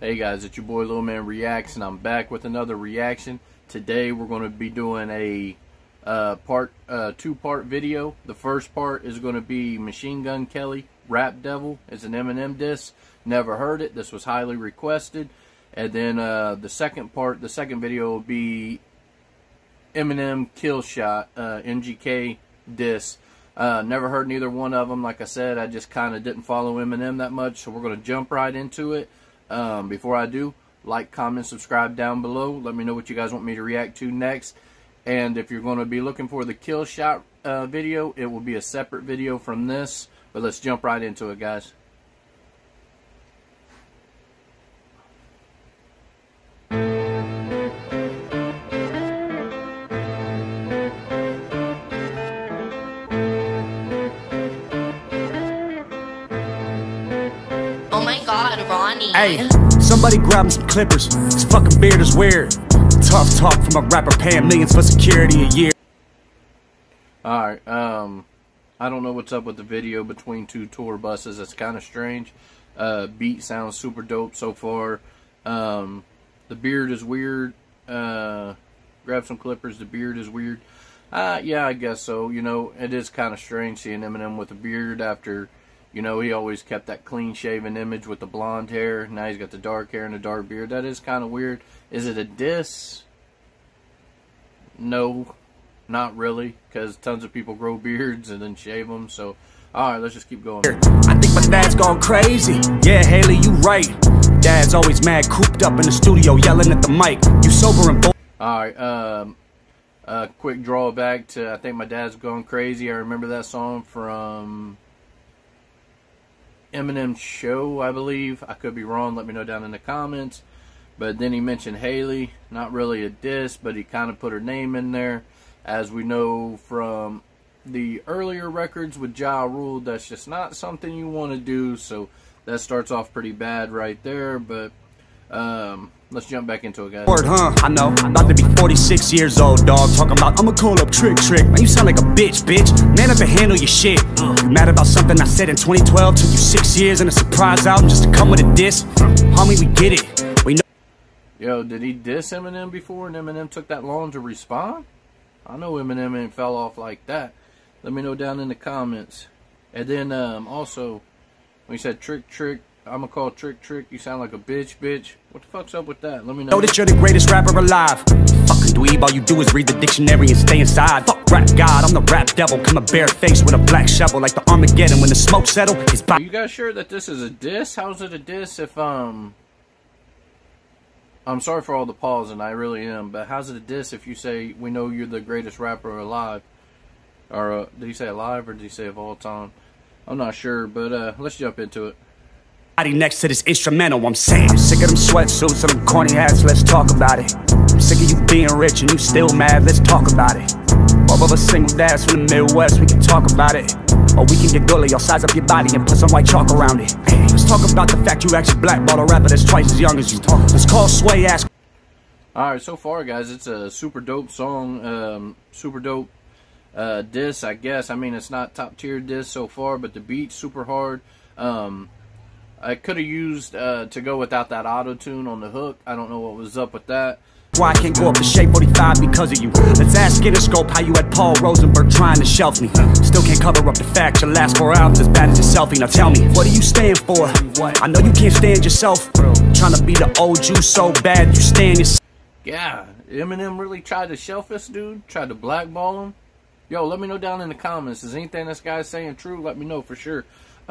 Hey guys, it's your boy Lil Man Reacts, and I'm back with another reaction. Today we're going to be doing a two-part video. The first part is going to be Machine Gun Kelly, Rap Devil. It's an Eminem diss. Never heard it. This was highly requested. And then the second video will be Eminem Kill Shot, MGK diss. Never heard neither one of them. Like I said, I just kind of didn't follow Eminem that much, so we're going to jump right into it. Before I do, like, comment, subscribe down below. Let me know what you guys want me to react to next. And if you're going to be looking for the Kill Shot video, it will be a separate video from this. But let's jump right into it, guys. Oh my God, Ronnie. Hey, somebody grab me some clippers. This fucking beard is weird. Tough talk from a rapper paying millions for security a year. Alright, I don't know what's up with the video between two tour buses. It's kind of strange. Beat sounds super dope so far. The beard is weird. Grab some clippers. The beard is weird. Yeah, I guess so. You know, it is kind of strange seeing Eminem with a beard after, you know, he always kept that clean-shaven image with the blonde hair. Now he's got the dark hair and the dark beard. That is kind of weird. Is it a diss? No, not really, because tons of people grow beards and then shave them. So, all right, let's just keep going. I think my dad's gone crazy. Yeah, Haley, you right. Dad's always mad, cooped up in the studio, yelling at the mic. You sober and all right, quick drawback to I think my dad's gone crazy. I remember that song from Eminem's show, I believe. I could be wrong. Let me know down in the comments. But then he mentioned Haley. Not really a diss, but he kind of put her name in there. As we know from the earlier records with Ja Rule, that's just not something you want to do. So that starts off pretty bad right there. But let's jump back into it, guys. Word, huh? I know. I'm about to be 46 years old, dog. Talking about, I'ma call up Trick. Man, you sound like a bitch. Man up and handle your shit. You mad about something I said in 2012? Took you 6 years and a surprise album just to come with a diss? Homie, we get it. We know. Yo, did he diss Eminem before and Eminem took that long to respond? I know Eminem ain't fell off like that. Let me know down in the comments. And then also, when he said Trick, I'ma call Trick. You sound like a bitch. What the fuck's up with that? Let me know. Know that you're the greatest rapper alive. Fucking dweeb, all you do is read the dictionary and stay inside. Fuck rap god, I'm the rap devil. Come a bare face with a black shovel like the Armageddon. When the smoke settle, it's by. Are you guys sure that this is a diss? How's it a diss if I'm sorry for all the pausing, I really am, but how's it a diss if you say, we know you're the greatest rapper alive? Or, did he say alive, or did he say of all time? I'm not sure, but, let's jump into it. Next to this instrumental, I'm saying I'm sick of them sweatsuits and them corny hats, let's talk about it. I'm sick of you being rich and you still mad, let's talk about it. Both of us single dads from the Midwest, we can talk about it. Or we can get gully, I'll size up your body and put some white chalk around it. Hey, let's talk about the fact you actually blackballed a rapper that's twice as young as you. Let's call Sway ass. Alright, so far guys, it's a super dope song, super dope diss, I guess. I mean, it's not top tier diss so far, but the beat's super hard. I could have used to go without that auto-tune on the hook. I don't know what was up with that. Why I can't go up to Shape 45 because of you. Let's ask Interscope how you had Paul Rosenberg trying to shelf me. Still can't cover up the fact your last 4 albums as bad as your selfie. Now tell me, what do you stand for? I know you can't stand yourself. Trying to be the old you so bad you stand yourself. Yeah, Eminem really tried to shelf this dude? Tried to blackball him? Yo, let me know down in the comments. Is anything this guy's saying true? Let me know for sure.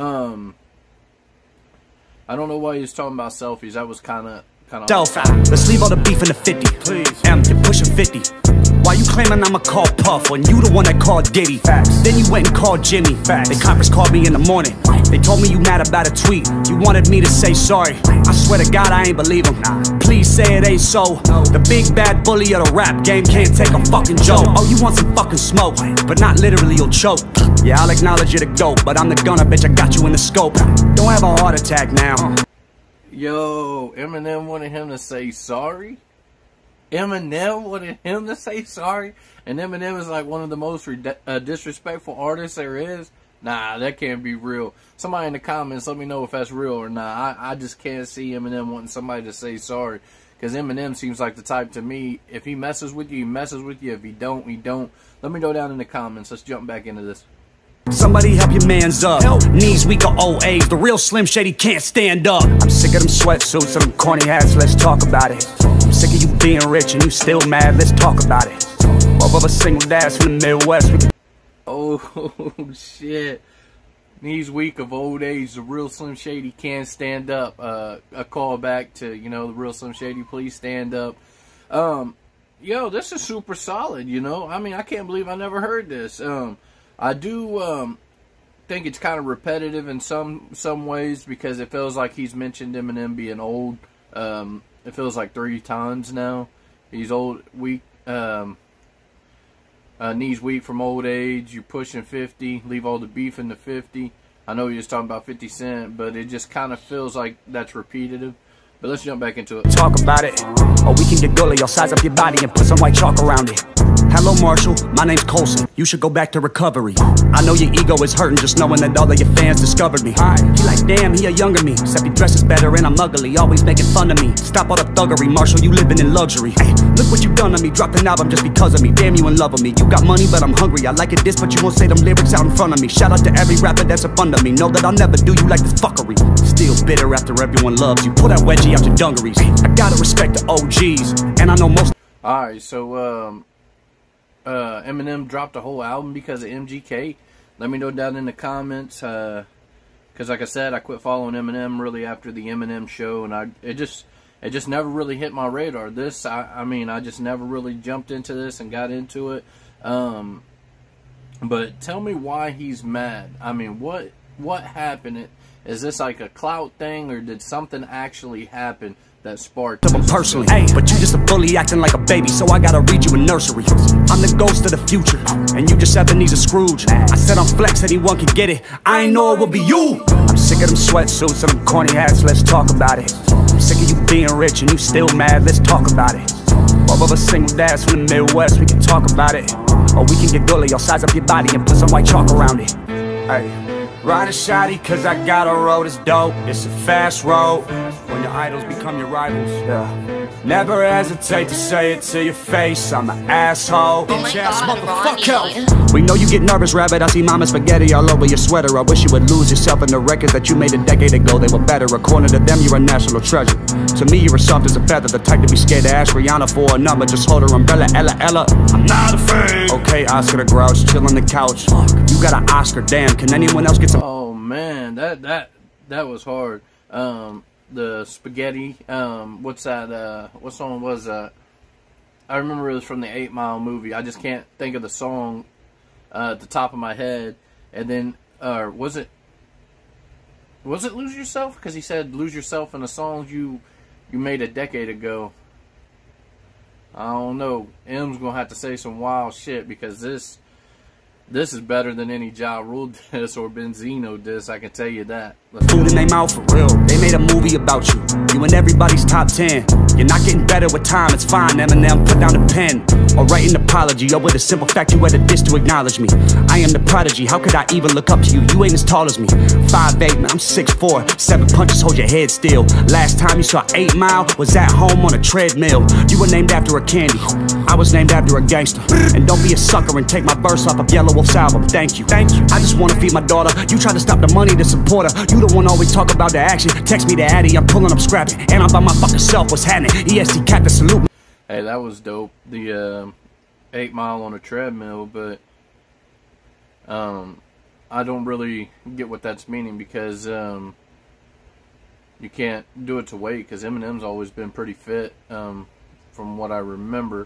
I don't know why he was talking about selfies. That was kind of Let's leave all the beef in the 50. Please. You're pushing 50. Why you claiming I'ma call Puff when you the one that called Diddy? Facts. Then you went and called Jimmy. Facts. They conference called me in the morning. They told me you mad about a tweet. You wanted me to say sorry. I swear to God I ain't believe him. Please say it ain't so. The big bad bully of the rap game can't take a fucking joke. Oh, you want some fucking smoke, but not literally, you'll choke. Yeah, I'll acknowledge you're the GOAT, but I'm the gunner, bitch, I got you in the scope. Don't have a heart attack now. Yo, Eminem wanted him to say sorry? Eminem wanted him to say sorry? And Eminem is like one of the most disrespectful artists there is. Nah, that can't be real. Somebody in the comments, let me know if that's real or not. I just can't see Eminem wanting somebody to say sorry. Because Eminem seems like the type to me, if he messes with you, he messes with you. If he don't, he don't. Let me know down in the comments. Let's jump back into this. Somebody help your mans up. Help. Knees weak or old age. The real Slim Shady can't stand up. I'm sick of them sweatsuits and them corny hats. Let's talk about it. I'm sick of you being rich and you still mad. Let's talk about it. Both of us single dads from the Midwest. Oh, shit. Knees weak of old age. The real Slim Shady can't stand up. A call back to, you know, the real Slim Shady, please stand up. Yo, this is super solid, you know. I mean, I can't believe I never heard this. I do think it's kind of repetitive in some ways because it feels like he's mentioned Eminem being old. It feels like 3 times now. He's old, weak, knees weak from old age. You're pushing 50. Leave all the beef in the 50. I know you're just talking about 50 Cent, but it just kind of feels like that's repetitive. But let's jump back into it. Talk about it. Or we can get gully. I'll size up your body and put some white chalk around it. Hello, Marshall. My name's Colson. You should go back to recovery. I know your ego is hurting just knowing that all of your fans discovered me. He like, damn, he a younger me. Except he dresses better and I'm ugly. Always making fun of me. Stop all the thuggery, Marshall. You living in luxury. Hey, look what you done to me. Dropped an album just because of me. Damn, you in love with me. You got money, but I'm hungry. I like it this, but you won't say them lyrics out in front of me. Shout out to every rapper that's up under me. Know that I'll never do you like this fuckery. Still bitter after everyone loves you. Pull that wedgie out your dungarees. I gotta respect the OGs, and I know most. Alright, so Eminem dropped a whole album because of MGK. Let me know down in the comments, because like I said, I quit following Eminem really after the Eminem show, and it just never really hit my radar. This, I mean, I just never really jumped into this and got into it. But tell me why he's mad. I mean, what happened? Is this like a clout thing, or did something actually happen that sparked him personally? Hey, but you just a bully acting like a baby, so I gotta read you a nursery. I'm the ghost of the future, and you just Ebenezer Scrooge. I said I'm flex, anyone can get it. I ain't know it would be you. I'm sick of them sweatsuits and them corny hats. Let's talk about it. I'm sick of you being rich and you still mad. Let's talk about it. Both of us single dads from the Midwest. We can talk about it, or we can get gully. I'll size up your body and put some white chalk around it. Hey. Riding shoddy cause I got a road that's dope. It's a fast road when your idols become your rivals. Yeah. Never hesitate to say it to your face. I'm an asshole. Bitch ass motherfucker. We know you get nervous, rabbit. I see mama spaghetti all over your sweater. I wish you would lose yourself in the records that you made a decade ago. They were better. According to them, you're a national treasure. To me, you're as soft as a feather. The type to be scared to ask Rihanna for a number. Just hold her umbrella, Ella. I'm not afraid. Okay, Oscar the Grouch, chill on the couch. You got an Oscar, damn. Can anyone else get some? Oh man, that was hard. The spaghetti. What's that? What song was that? I remember it was from the 8 Mile movie. I just can't think of the song at the top of my head. And then, was it Lose Yourself? Because he said lose yourself in the songs you made a decade ago. I don't know. M's gonna have to say some wild shit because this is better than any Ja Rule diss or Benzino diss, I can tell you that. Food in their mouth for real. They made a movie about you. You in everybody's top 10. You're not getting better with time, it's fine. Eminem, put down the pen. Or write an apology, or with a simple fact you had a diss to acknowledge me. I am the prodigy, how could I even look up to you? You ain't as tall as me. 5'8", man, I'm 6'4". 7 punches, hold your head still. Last time you saw 8 Mile was at home on a treadmill. You were named after a candy. I was named after a gangster. And don't be a sucker and take my verse off of Yellow Wolf's album. Thank you. I just wanna feed my daughter. You try to stop the money to support her. You the one always talk about the action. Text me the Addy, I'm pulling up scrapping. And I'm by my fucking self, what's happening? EST Captain salute. Hey, that was dope. The 8 Mile on a treadmill, but I don't really get what that's meaning because you can't do it to weight because Eminem's always been pretty fit from what I remember.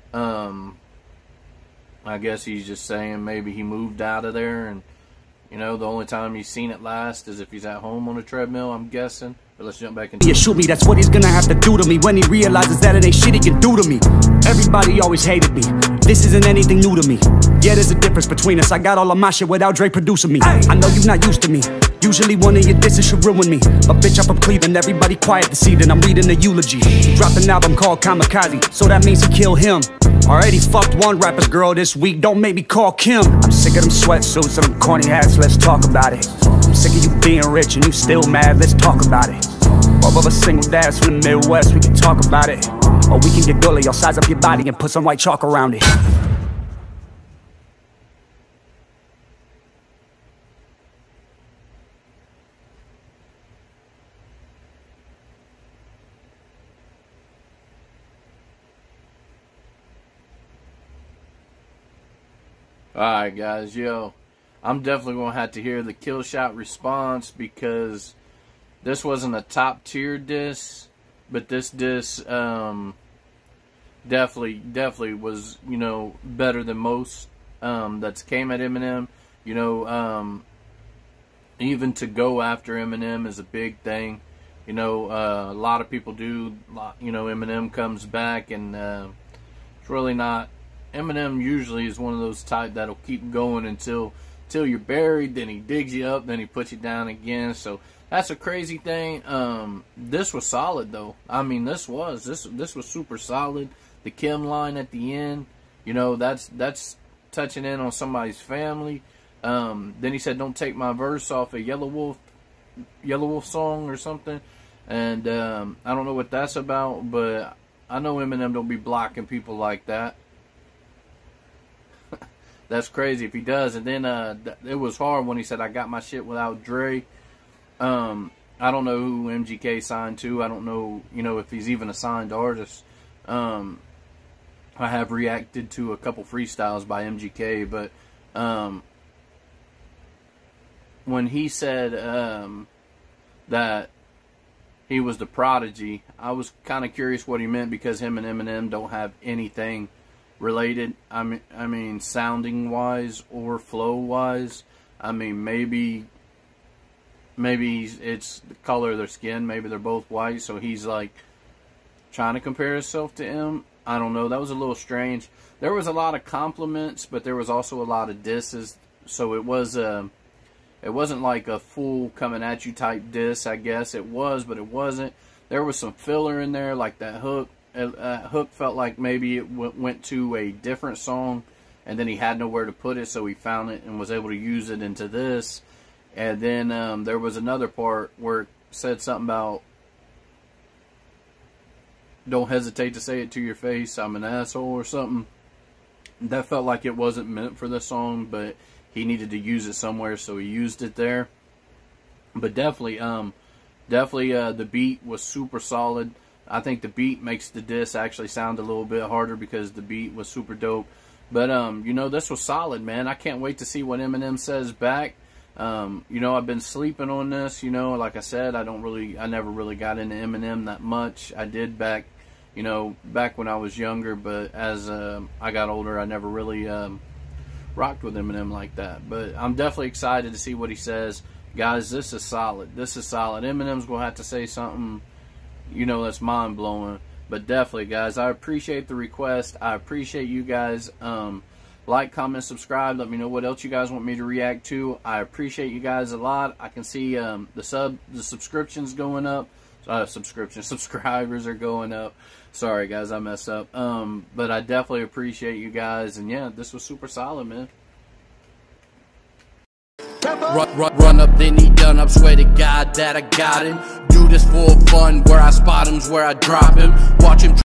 I guess he's just saying maybe he moved out of there and, you know, the only time he's seen it last is if he's at home on a treadmill, I'm guessing. But let's jump back into it. Shoot me, that's what he's gonna have to do to me when he realizes that it ain't shit he can do to me. Everybody always hated me. This isn't anything new to me. Yeah, there's a difference between us. I got all of my shit without Dre producing me. I know you're not used to me. Usually one of your disses should ruin me. But bitch, I'm from Cleveland, everybody quiet this evening. I'm reading the eulogy. He dropped an album called Kamikaze, so that means he killed him. Already fucked one rapper's girl this week, don't make me call Kim. I'm sick of them sweatsuits and them corny hats, let's talk about it. I'm sick of you being rich and you still mad, let's talk about it. Both of us single dads from the Midwest, we can talk about it. Or we can get gully, I'll size up your body and put some white chalk around it. Alright guys, yo, I'm definitely going to have to hear the Killshot response, because this wasn't a top tier diss, but this diss definitely was, you know, better than most that's came at Eminem. You know, even to go after Eminem is a big thing. You know, a lot of people do, you know, Eminem comes back and it's really not. Eminem usually is one of those type that'll keep going until you're buried, then he digs you up, then he puts you down again. So that's a crazy thing. This was solid though. I mean, this was super solid. The Kim line at the end, you know, that's touching in on somebody's family. Then he said, "Don't take my verse off a Yellow Wolf song or something." And I don't know what that's about, but I know Eminem don't be blocking people like that. That's crazy if he does. And then it was hard when he said, "I got my shit without Dre." I don't know who MGK signed to. I don't know, you know, if he's even a signed artist. I have reacted to a couple freestyles by MGK, but when he said that he was the prodigy, I was kind of curious what he meant, because him and Eminem don't have anything related. I mean, sounding wise or flow wise. I mean, maybe it's the color of their skin. Maybe they're both white, so he's like trying to compare himself to him. I don't know. That was a little strange. There was a lot of compliments, but there was also a lot of disses. So it wasn't like a full coming at you type diss. I guess it was, but it wasn't. There was some filler in there, like that hook. Hook felt like maybe it went to a different song, and then he had nowhere to put it, so he found it and was able to use it into this. And then there was another part where it said something about, "Don't hesitate to say it to your face, I'm an asshole," or something. That felt like it wasn't meant for the song, but he needed to use it somewhere, so he used it there. But definitely the beat was super solid. I think the beat makes the diss actually sound a little bit harder, because the beat was super dope. But, you know, this was solid, man. I can't wait to see what Eminem says back. You know, I've been sleeping on this. You know, like I said, I never really got into Eminem that much. I did back when I was younger, but as I got older, I never really rocked with Eminem like that. But I'm definitely excited to see what he says. Guys, this is solid. This is solid. Eminem's going to have to say something, you know, that's mind-blowing. But definitely, guys, I appreciate the request. I appreciate you guys. Like, comment, subscribe. Let me know what else you guys want me to react to. I appreciate you guys a lot. I can see the subscriptions going up. Subscribers are going up. Sorry, guys, I messed up. But I definitely appreciate you guys. And yeah, this was super solid, man. Run up, then he done up. Swear to God that I got him. Do this for fun. Where I spot him's where I drop him. Watch him.